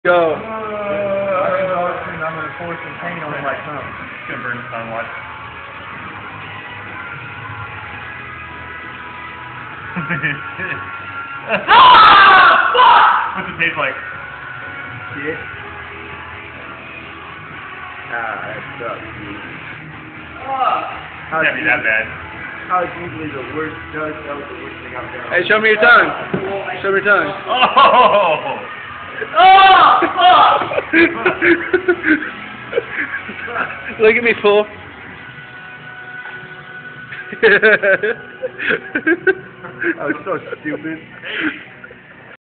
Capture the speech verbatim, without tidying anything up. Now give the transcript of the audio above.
Go. Uh, I'm gonna force some pain on my tongue. It's gonna burn somewhat. ah! What's it taste like? Shit. Ah, that sucks, dude. Can't be that bad. How it's usually the worst judge, that was the worst thing I've done. Hey, show me your tongue. Show me your tongue. Oh! Look at me, fool. I was so stupid.